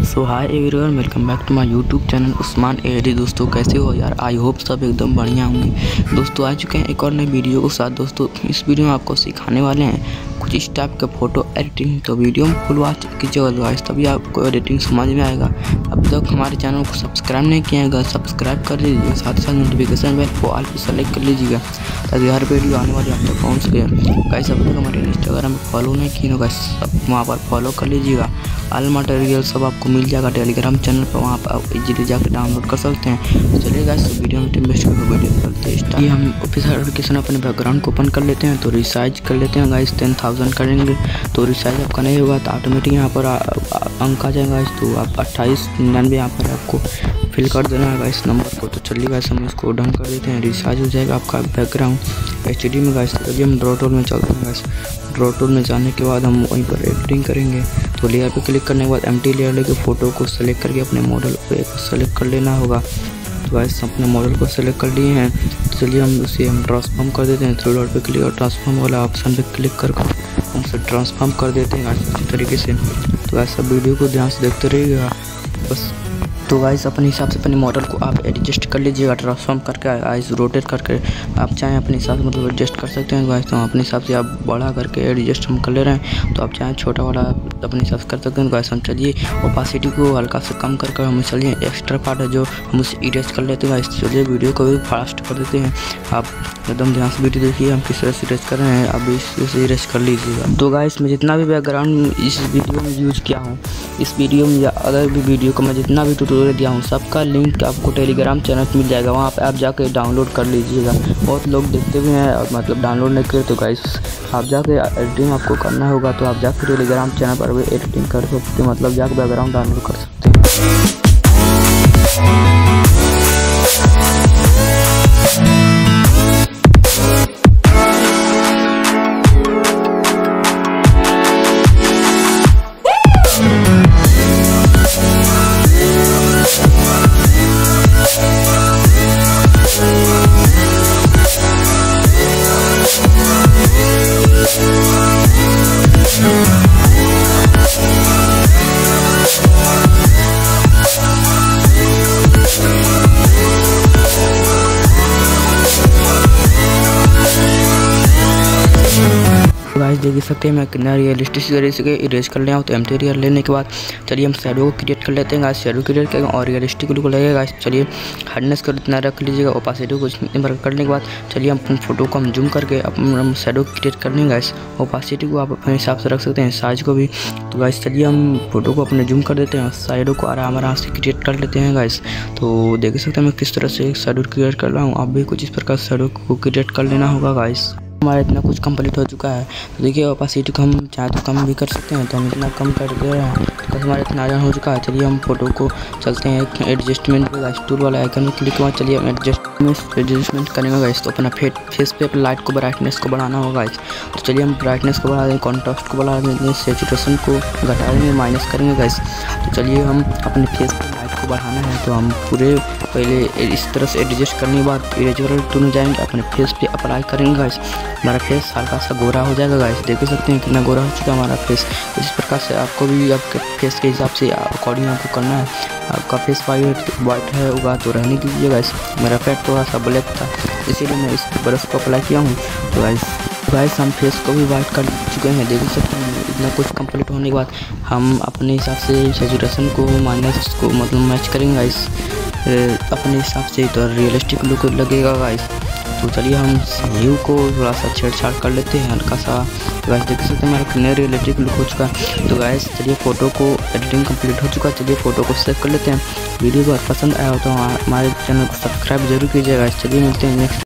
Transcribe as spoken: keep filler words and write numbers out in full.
So hi everyone, welcome back to my YouTube channel Usman AD. दोस्तों कैसे हो यार? आई होप सब एकदम बढ़िया होंगे। दोस्तों आ चुके हैं एक और नए वीडियो के साथ। दोस्तों इस वीडियो में आपको सिखाने वाले हैं कुछ इस टाइप का फ़ोटो एडिटिंग। तो वीडियो में फुल वॉच कीजिएगा गाइस, तभी आपको एडिटिंग समझ में आएगा। अब तक हमारे चैनल को सब्सक्राइब नहीं किया है, सब्सक्राइब कर लीजिएगा, साथ ही साथ नोटिफिकेशन बेल को ऑल पे सेलेक्ट कर लीजिएगा ताकि हर वीडियो आने वाली आप तक पहुँच सके। गाइस अब तक हमारे इंस्टाग्राम पर फॉलो नहीं किए हो गाइस, वहाँ पर फॉलो कर लीजिएगा। ऑल मटेरियल सब आपको मिल जाएगा टेलीग्राम चैनल पर, वहाँ पर आप इजीली जाकर डाउनलोड कर सकते हैं। तो चलिए गाइस वीडियो में टाइम वेस्ट करके वीडियो करते हैं स्टार्ट। हम ऑफिशियल एप्लीकेशन अपने बैकग्राउंड को ओपन कर लेते हैं। तो रिसाइज कर लेते हैं गाइस, टेन थाउजेंड करेंगे तो रिसाइज आपका नहीं होगा तो ऑटोमेटिक यहाँ पर अंक आ जाएगा। तो आप अट्ठाईस निन्यानवे यहाँ पर आपको फिल कर देना है गाइस नंबर को। तो चलिए गाइस हम इसको डन कर देते हैं, रिसाइज हो जाएगा आपका बैकग्राउंड एच डी में गाइस। चलिए हम ड्रॉ टूल में चलते हैं गाइस। ड्रॉ टूल में जाने के बाद हम वहीं पर एडिटिंग करेंगे। तो लेयर पे क्लिक करने के बाद एम्प्टी लेयर लेके फ़ोटो को सेलेक्ट करके अपने मॉडल पे सेलेक्ट कर लेना होगा। तो गाइस अपने मॉडल को सेलेक्ट कर लिए हैं। तो चलिए हम उसे हम ट्रांसफॉर्म कर देते हैं। थ्री डॉट पे क्लिक और ट्रांसफॉर्म वाला ऑप्शन पे क्लिक कर हम उसे ट्रांसफॉर्म कर देते हैं गाइस इसी तरीके से। तो गाइस सब वीडियो को ध्यान से देखते रहिएगा बस। तो गाइस अपने हिसाब से अपने मॉडल को आप एडजस्ट कर लीजिएगा, ट्रांसफॉर्म करके आइज रोटेट करके आप चाहें अपने हिसाब से मतलब एडजस्ट कर सकते हैं गाइस। तो अपने हिसाब से आप बड़ा करके एडजस्ट हम कर ले रहे हैं, तो आप चाहें छोटा वाला अपने हिसाब से कर सकते हैं गाइस। हम चलिए ओपेसिटी को हल्का से कम करके हम चलिए एक्स्ट्रा पार्ट है जो हम उसे इरेज कर लेते हैं गाइस। चलिए वीडियो को भी फास्ट कर देते हैं, आप एकदम ध्यान से वीडियो देखिए हम किस तरह से इरेज कर रहे हैं, आप इसे इरेज कर लीजिएगा। तो गाइस मैं जितना भी बैकग्राउंड इस वीडियो में यूज किया हूँ, इस वीडियो में या अदर भी वीडियो को मैं जितना भी ट्यूटोरियल दिया हूँ सबका लिंक आपको टेलीग्राम चैनल पर मिल जाएगा, वहाँ पे आप जाके डाउनलोड कर लीजिएगा। बहुत लोग देखते भी हैं और मतलब डाउनलोड नहीं करते। तो गाइस आप जाके एडिटिंग आपको करना होगा तो आप जाके टेलीग्राम चैनल पर भी एडिटिंग कर सकते हैं, मतलब जाकर बैकग्राउंड डाउनलोड कर सकते हैं। गाइस देख सकते हैं मैं कितना रियलिस्टिक तरीके से इरेज कर लिया हूँ। तो एम्प्टी लेयर लेने के बाद चलिए हम शैडो को क्रिएट कर लेते हैं गाइस। शैडो क्रिएट करेंगे और रियलिस्टिक लुक लगेगा गाइस। चलिए हार्डनेस को इतना रख लीजिएगा, ओपेसिटी को इतना करने के बाद चलिए हम अपनी फोटो को हम जूम करके अपना शैडो क्रिएट कर लेंगे गाइस। ओपेसिटी को आप अपने हिसाब से रख सकते हैं, साइज को भी। तो गाइस चलिए हम फोटो को अपने जूम कर देते हैं, शैडो को आराम आराम से क्रिएट कर लेते हैं गाइस। तो देख सकते हैं मैं किस तरह से शैडो क्रिएट कर रहा हूँ, आप भी कुछ इस प्रकार शैडो को क्रिएट कर लेना होगा गाइस। हमारा इतना कुछ कंप्लीट हो चुका है। तो देखिए ओपेसिटी को हम चाहे तो कम भी कर सकते हैं, तो हम इतना कम कर दे रहे हैं तो हमारा इतना आसान हो चुका है। चलिए हम फोटो को चलते हैं एडजस्टमेंट पे गाइस, टूल वाला आइकन में क्लिक किया। चलिए हम एडजस्टमेंट एडजस्टमेंट करेंगे गाइस। तो अपना फेस पे लाइट को ब्राइटनेस को बढ़ाना होगा गाइस। तो चलिए हम ब्राइटनेस को बढ़ा देंगे, कॉन्ट्रास्ट को बढ़ा देंगे, सैचुरेशन को घटा देंगे, माइनस करेंगे गाइस। तो चलिए हम अपने फेस पे लाइट को बढ़ाना है तो हम पूरे पहले इस तरह से एडजस्ट करने के बाद इरेजर टूल में जाएंगे, अपने फेस पे अप्लाई करेंगे गाइस। हमारा फेस हल्का सा गोरा हो जाएगा गाइस, देख सकते हैं कितना गोरा हो चुका है हमारा फेस। इस प्रकार से आपको भी आपके फेस के हिसाब से अकॉर्डिंग आपको करना है। आपका फेस वाइट वाइट है होगा तो रहने दीजिए गाइस। मेरा फेस थोड़ा सा ब्लैक था इसीलिए मैं इस ब्रश को अप्लाई किया हूँ। तो गाइस गाइस हम फेस को भी वाइट कर चुके हैं, देख सकते हैं। इतना कुछ कंप्लीट होने के बाद हम अपने हिसाब से सैचुरेशन को माइनस को मतलब मैच करेंगे गाइस अपने हिसाब से, तो रियलिस्टिक लुक लगेगा गाइस। तो चलिए हम व्यू को थोड़ा सा छेड़छाड़ कर लेते हैं हल्का सा। गाइस देख सकते हैं हमारा कितना रियलिस्टिक लुक हो चुका है। तो गाइस चलिए फ़ोटो को एडिटिंग कंप्लीट हो चुका है, चलिए फ़ोटो को सेव कर लेते हैं। वीडियो को पसंद आया हो तो हमारे चैनल को सब्सक्राइब जरूर कीजिएगा। चलिए मिलते हैं नेक्स्ट